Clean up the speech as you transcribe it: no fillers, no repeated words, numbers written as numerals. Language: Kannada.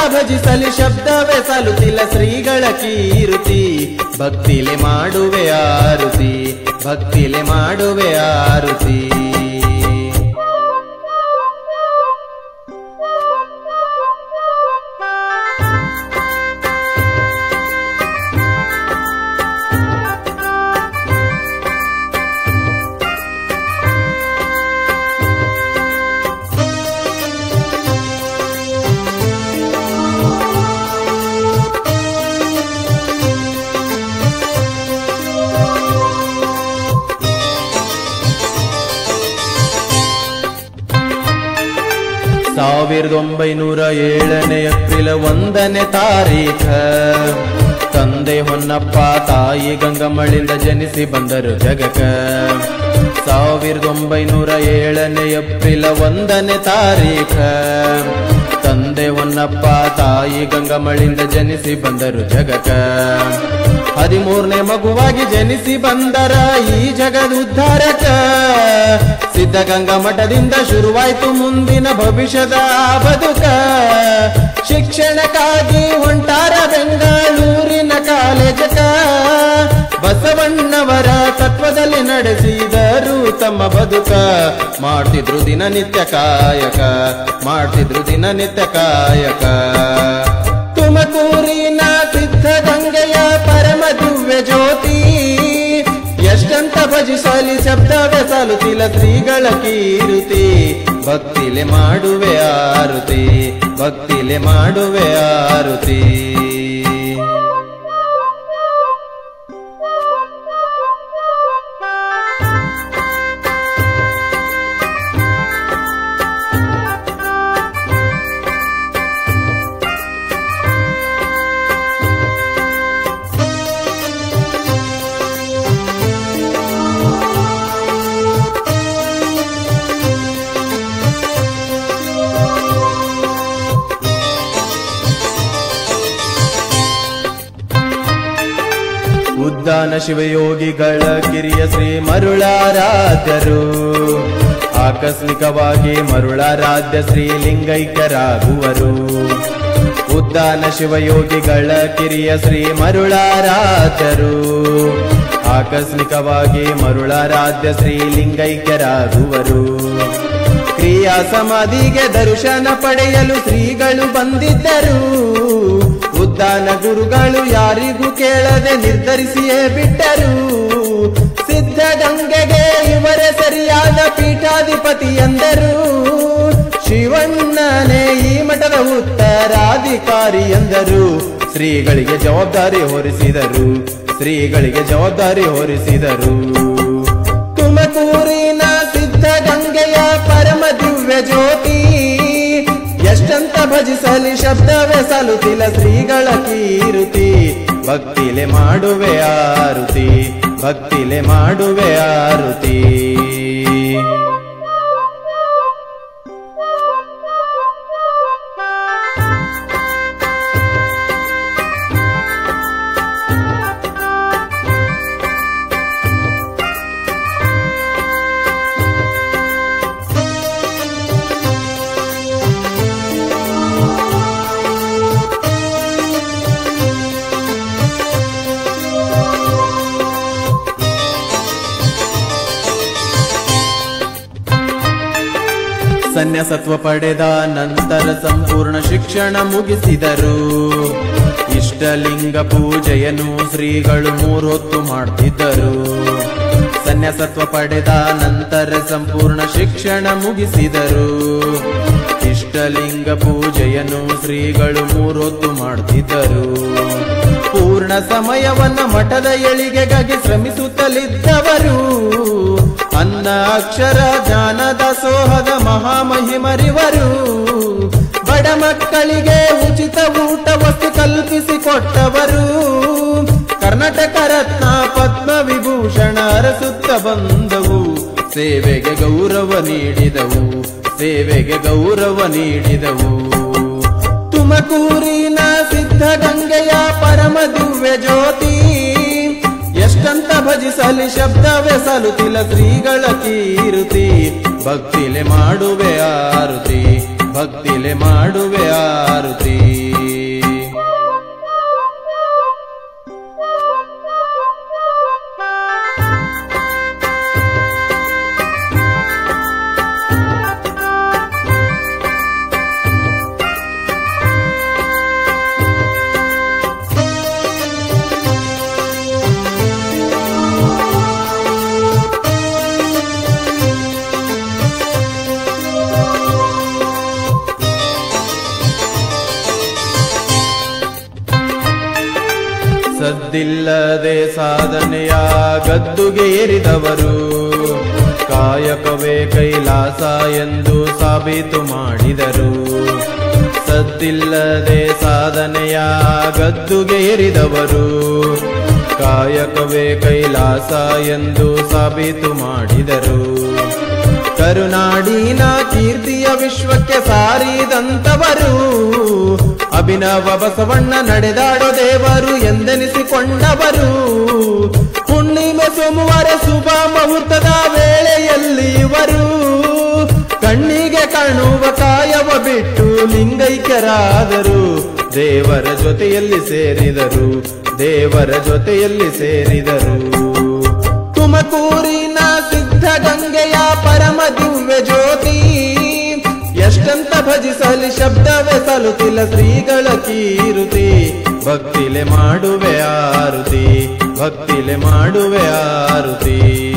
ಭಜಿಸಲಿ ಶಬ್ದವೇ ಸಲುತಿಲ್ಲ ಶ್ರೀಗಳ ಕೀರುತಿ ಭಕ್ತಿಲೆ ಮಾಡುವೆ ಆರುತಿ ಭಕ್ತಿಲೆ ಮಾಡುವೆ ಆರುತಿ ಸಾವಿರದ 1907 ಏಪ್ರಿಲ್ 1ನೇ ತಾರೀಖ ತಂದೆ ಹೊನ್ನಪ್ಪ ತಾಯಿ ಗಂಗಮ್ಮಳಿಂದ ಜನಿಸಿ ಬಂದರು ಜಗಕ 1907 ಏಪ್ರಿಲ್ 1ನೇ ತಾರೀಖ ತಂದೆ ಹೊನ್ನಪ್ಪ ತಾಯಿ ಗಂಗಮ್ಮಳಿಂದ ಜನಿಸಿ ಬಂದರು ಜಗಕ 13ನೇ ಮಗುವಾಗಿ ಜನಿಸಿ ಬಂದರ ಈ ಜಗದ ಉದ್ಧಾರಕ ಸಿದ್ಧಗಂಗಾ ಮಠದಿಂದ ಶುರುವಾಯ್ತು ಮುಂದಿನ ಭವಿಷ್ಯದ ಬದುಕ ಶಿಕ್ಷಣಕ್ಕಾಗಿ ಹೊಂಟಾರ ಬೆಂಗಳೂರಿನ ಕಾಲೇಜಕ ಬಸವಣ್ಣವರ ತತ್ವದಲ್ಲಿ ನಡೆಸಿದರು ತಮ್ಮ ಬದುಕ ಮಾಡ್ತಿದ್ರು ದಿನನಿತ್ಯ ಕಾಯಕ ಮಾಡ್ತಿದ್ರು ದಿನನಿತ್ಯ ಕಾಯಕ ತುಮಕೂರಿನ ಸಿದ್ಧಗಂಗೆಯ ಪರಮ ದಿವ್ಯ ಜ್ಯೋತಿ ಎಷ್ಟಂತ ಭಜಿಸಲಿ ಶಬ್ದವೇ ಸಲುತಿಲ್ಲ ಶ್ರೀಗಳ ಕೀರುತಿ ಭಕ್ತಿಲೆ ಮಾಡುವೆ ಆರುತಿ ಭಕ್ತಿಲೆ ಮಾಡುವೆ ಆರುತಿ ಉದ್ದಾನ ಶಿವಯೋಗಿಗಳ ಕಿರಿಯ ಶ್ರೀ ಮರುಳಾರಾಧ್ಯರು ಆಕಸ್ಮಿಕವಾಗಿ ಮರುಳಾರಾಧ್ಯ ಶ್ರೀ ಲಿಂಗೈಕ್ಯರಾಗುವರು ಉದ್ದಾನ ಶಿವಯೋಗಿಗಳ ಕಿರಿಯ ಶ್ರೀ ಮರುಳಾರಾಧ್ಯರು ಆಕಸ್ಮಿಕವಾಗಿ ಮರುಳಾರಾಧ್ಯ ಶ್ರೀ ಲಿಂಗೈಕ್ಯರಾಗುವರು ಕ್ರಿಯಾ ಸಮಾಧಿಗೆ ದರ್ಶನ ಪಡೆಯಲು ಶ್ರೀಗಳು ಬಂದಿದ್ದರು ಉದ್ದಾನ ಗುರುಗಳು ಯಾರಿಗೂ ಕೇಳದೆ ನಿರ್ಧರಿಸಿಯೇ ಬಿಟ್ಟರು ಸಿದ್ಧಗಂಗೆಗೆ ಇವರೇ ಸರಿಯಾದ ಪೀಠಾಧಿಪತಿ ಎಂದರು ಶಿವಣ್ಣನೇ ಈ ಮಠದ ಉತ್ತರಾಧಿಕಾರಿ ಎಂದರು ಶ್ರೀಗಳಿಗೆ ಜವಾಬ್ದಾರಿ ಹೊರಿಸಿದರು ಶ್ರೀಗಳಿಗೆ ಜವಾಬ್ದಾರಿ ಹೊರಿಸಿದರು ತುಮಕೂರಿನ ಸಿದ್ಧಗಂಗೆಯ ಪರಮ ದಿವ್ಯ ಜ್ಯೋತಿ ಎಷ್ಟಂತ ಭಜಿಸಲಿ ಶಬ್ದವೇ ಸಲುತಿಲ್ಲ ಶ್ರೀಗಳ ಕೀರುತಿ ಭಕ್ತಿಲೆ ಮಾಡುವೆ ಆರುತಿ ಭಕ್ತಿಲೆ ಮಾಡುವೆ ಆರುತಿ ಸನ್ಯಾಸತ್ವ ಪಡೆದ ನಂತರ ಸಂಪೂರ್ಣ ಶಿಕ್ಷಣ ಮುಗಿಸಿದರು ಇಷ್ಟಲಿಂಗ ಪೂಜೆಯನ್ನು ಶ್ರೀಗಳು 3 ಹೊತ್ತು ಮಾಡ್ತಿದ್ದರು ಸನ್ಯಾಸತ್ವ ಪಡೆದ ನಂತರ ಸಂಪೂರ್ಣ ಶಿಕ್ಷಣ ಮುಗಿಸಿದರು ಇಷ್ಟಲಿಂಗ ಪೂಜೆಯನ್ನು ಶ್ರೀಗಳು 3 ಹೊತ್ತು ಮಾಡ್ತಿದ್ದರು ಪೂರ್ಣ ಸಮಯವನ್ನ ಮಠದ ಏಳಿಗೆಗಾಗಿ ಶ್ರಮಿಸುತ್ತಲಿದ್ದವರು ಅನ್ನ ಅಕ್ಷರ ಜ್ಞಾನ ದಾಸೋಹದ ಮಹಾಮಹಿಮರಿವರು ಬಡ ಮಕ್ಕಳಿಗೆ ಉಚಿತ ಊಟ ವಸ್ತು ಕಲ್ಪಿಸಿಕೊಟ್ಟವರು ಕರ್ನಾಟಕ ರತ್ನ ಪದ್ಮ ವಿಭೂಷಣ ಅರಸುತ್ತ ಬಂದವು ಸೇವೆಗೆ ಗೌರವ ನೀಡಿದವು ಸೇವೆಗೆ ಗೌರವ ನೀಡಿದವು ತುಮಕೂರಿನ ಸಿದ್ಧಗಂಗೆಯ ಪರಮ ದಿವ್ಯ ಜ್ಯೋತಿ ಎಷ್ಟಂತ ಭಜಿಸಲಿ ಶಬ್ದವೇ ಸಲುತಿಲ್ಲ ಶ್ರೀಗಳ ಕೀರುತಿ ಭಕ್ತಿಲೆ ಮಾಡುವೆ ಆರುತಿ ಭಕ್ತಿಲೆ ಮಾಡುವೆ ಆರುತಿ. ಸದ್ದಿಲ್ಲದೆ ಸಾಧನೆಯ ಗದ್ದುಗೆ ಏರಿದವರು ಕಾಯಕವೇ ಕೈಲಾಸ ಎಂದು ಸಾಬೀತು ಮಾಡಿದರು. ಸದ್ದಿಲ್ಲದೆ ಸಾಧನೆಯ ಗದ್ದುಗೆ ಏರಿದವರು ಕಾಯಕವೇ ಕೈಲಾಸ ಎಂದು ಸಾಬೀತು ಮಾಡಿದರು. ಕರುನಾಡಿನ ಕೀರ್ತಿಯ ವಿಶ್ವಕ್ಕೆ ಸಾರಿದಂತವರು ಅಭಿನವ ಬಸವಣ್ಣ ನಡೆದಾಡೋ ದೇವರು ಎಂದೆನಿಸಿಕೊಂಡವರು. ಹುಣ್ಣಿಮೆ ಸೋಮವಾರ ಶುಭ ಮುಹೂರ್ತದ ವೇಳೆಯಲ್ಲಿ ಇವರು ಕಣ್ಣಿಗೆ ಕಾಣುವ ಕಾಯವ ಬಿಟ್ಟು ಲಿಂಗೈಕ್ಯರಾದರು. ದೇವರ ಜೊತೆಯಲ್ಲಿ ಸೇರಿದರು, ದೇವರ ಜೊತೆಯಲ್ಲಿ ಸೇರಿದರು. ತುಮಕೂರಿನ ಸಿದ್ಧಗಂಗೆಯ ಪರಮ ದಿವ್ಯ ಜ್ಯೋತಿ ಎಷ್ಟಂತ ಭಜಿಸಲಿ ಶಬ್ದವೇ ಸಲುತ್ತಿಲ್ಲ ಶ್ರೀಗಳ ಕೀರುತಿ. ಭಕ್ತಿಲೆ ಮಾಡುವೆ ಆರುತಿ, ಭಕ್ತಿಲೆ ಮಾಡುವೆ ಆರುತಿ.